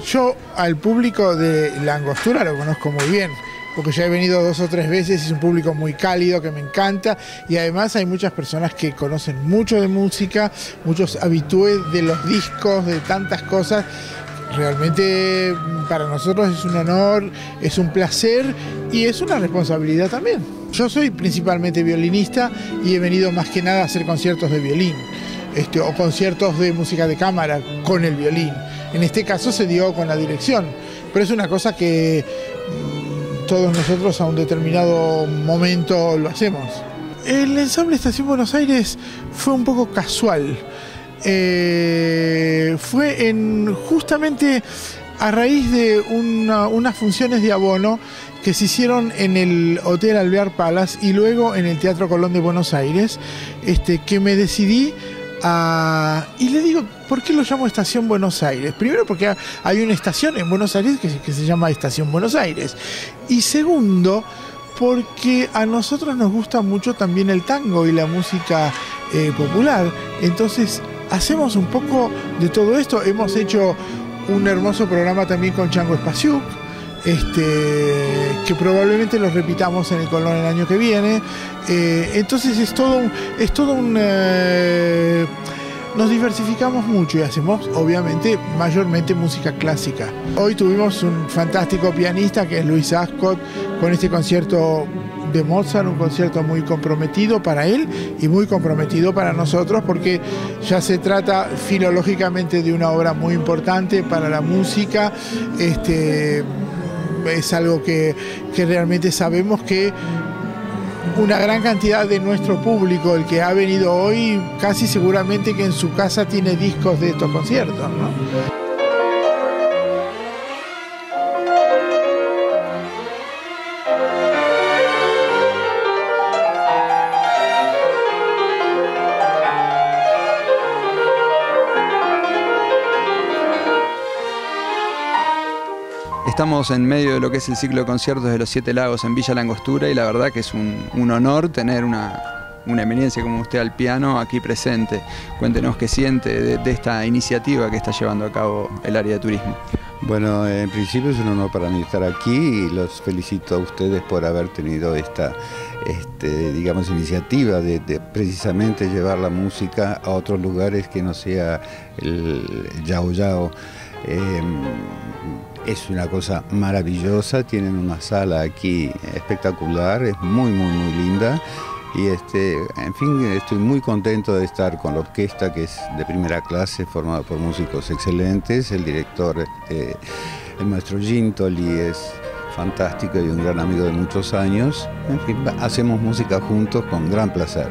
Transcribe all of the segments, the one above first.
Yo al público de La Angostura lo conozco muy bien, porque ya he venido 2 o 3 veces, es un público muy cálido que me encanta, y además hay muchas personas que conocen mucho de música, muchos habitués de los discos, de tantas cosas. Realmente para nosotros es un honor, es un placer y es una responsabilidad también. Yo soy principalmente violinista y he venido más que nada a hacer conciertos de violín, o conciertos de música de cámara con el violín. En este caso se dio con la dirección, pero es una cosa que todos nosotros a un determinado momento lo hacemos. El ensamble Estación Buenos Aires fue un poco casual. Fue justamente a raíz de unas funciones de abono que se hicieron en el Hotel Alvear Palace y luego en el Teatro Colón de Buenos Aires, que me decidí y le digo, ¿por qué lo llamo Estación Buenos Aires? Primero porque hay una estación en Buenos Aires que se llama Estación Buenos Aires. Y segundo, porque a nosotros nos gusta mucho también el tango y la música popular. Entonces hacemos un poco de todo esto. Hemos hecho un hermoso programa también con Chango Espasiuk, que probablemente lo repitamos en el Colón el año que viene. Entonces es todo un nos diversificamos mucho y hacemos obviamente mayormente música clásica. Hoy tuvimos un fantástico pianista que es Luis Ascot con este concierto de Mozart, un concierto muy comprometido para él y muy comprometido para nosotros, porque ya se trata filológicamente de una obra muy importante para la música. Es algo que realmente sabemos que una gran cantidad de nuestro público, el que ha venido hoy, casi seguramente que en su casa tiene discos de estos conciertos, ¿no? Estamos en medio de lo que es el ciclo de conciertos de los 7 Lagos en Villa La Angostura y la verdad que es un honor tener una eminencia como usted al piano aquí presente. Cuéntenos qué siente de esta iniciativa que está llevando a cabo el área de turismo. Bueno, en principio es un honor para mí estar aquí y los felicito a ustedes por haber tenido esta digamos, iniciativa de precisamente llevar la música a otros lugares que no sea el Yao Yao. Es una cosa maravillosa, tienen una sala aquí espectacular, es muy linda y en fin, estoy muy contento de estar con la orquesta, que es de primera clase, formada por músicos excelentes. El director, el maestro Gintoli, es fantástico y un gran amigo de muchos años. En fin, hacemos música juntos con gran placer.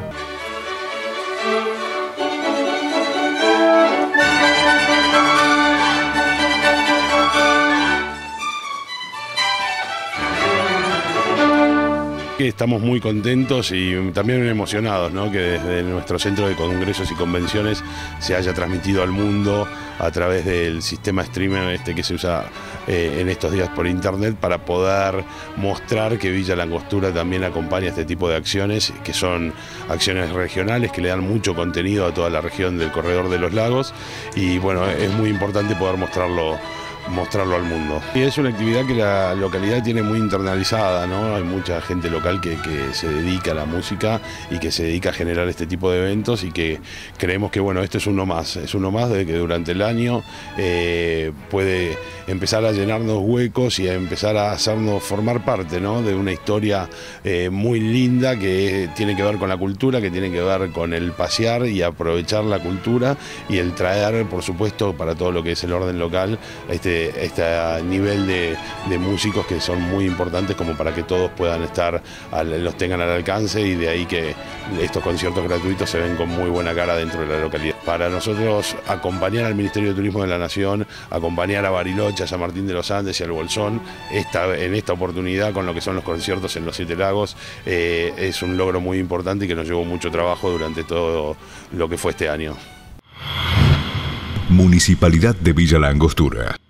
Estamos muy contentos y también emocionados, ¿no? Que desde nuestro centro de congresos y convenciones se haya transmitido al mundo a través del sistema streamer que se usa en estos días por internet, para poder mostrar que Villa La Angostura también acompaña este tipo de acciones, que son acciones regionales que le dan mucho contenido a toda la región del Corredor de los Lagos, y bueno, es muy importante poder mostrarlo al mundo. Y es una actividad que la localidad tiene muy internalizada, ¿no? Hay mucha gente local que se dedica a la música y que se dedica a generar este tipo de eventos, y que creemos que bueno, esto es uno más de que durante el año puede empezar a llenarnos huecos y a empezar a hacernos formar parte, ¿no? De una historia muy linda que tiene que ver con la cultura, que tiene que ver con el pasear y aprovechar la cultura y el traer, por supuesto, para todo lo que es el orden local, este nivel de músicos que son muy importantes como para que todos puedan estar, los tengan al alcance, y de ahí que estos conciertos gratuitos se ven con muy buena cara dentro de la localidad. Para nosotros, acompañar al Ministerio de Turismo de la Nación, acompañar a Bariloche, a San Martín de los Andes y al Bolsón en esta oportunidad con lo que son los conciertos en los 7 Lagos, es un logro muy importante y que nos llevó mucho trabajo durante todo lo que fue este año. Municipalidad de Villa La Angostura.